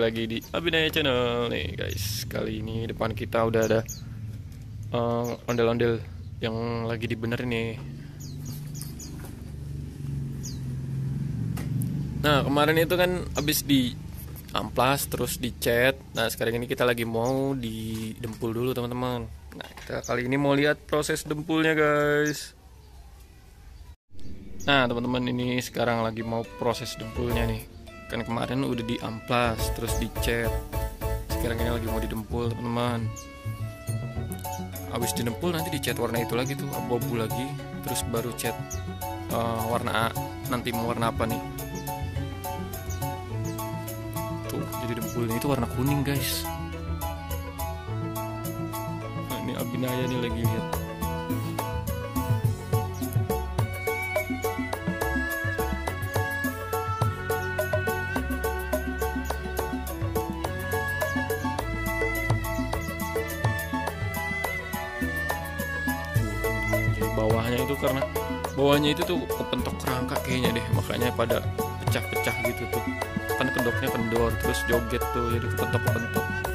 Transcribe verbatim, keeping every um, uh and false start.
lagi di Abinaya Channel nih guys. Kali ini depan kita udah ada uh, ondel-ondel yang lagi dibenerin nih. Nah kemarin itu kan abis di amplas terus dicat. Nah sekarang ini kita lagi mau didempul dulu teman-teman. Nah kita kali ini mau lihat proses dempulnya guys. Nah teman-teman ini sekarang lagi mau proses dempulnya nih. Kan kemarin udah di amplas terus dicat, sekarang ini lagi mau didempul teman-teman. Abis didempul nanti dicat warna itu lagi tuh, abu-abu lagi, terus baru cat uh, warna A. Nanti mau warna apa nih tuh, jadi dempulnya itu warna kuning guys. Nah ini Abinaya nih lagi lihat. Bawahnya itu karena bawahnya itu tuh kepentok kerangka kayaknya deh, makanya pada pecah-pecah gitu tuh. Kan kedoknya kendor terus joget tuh, jadi kepentok-kepentok.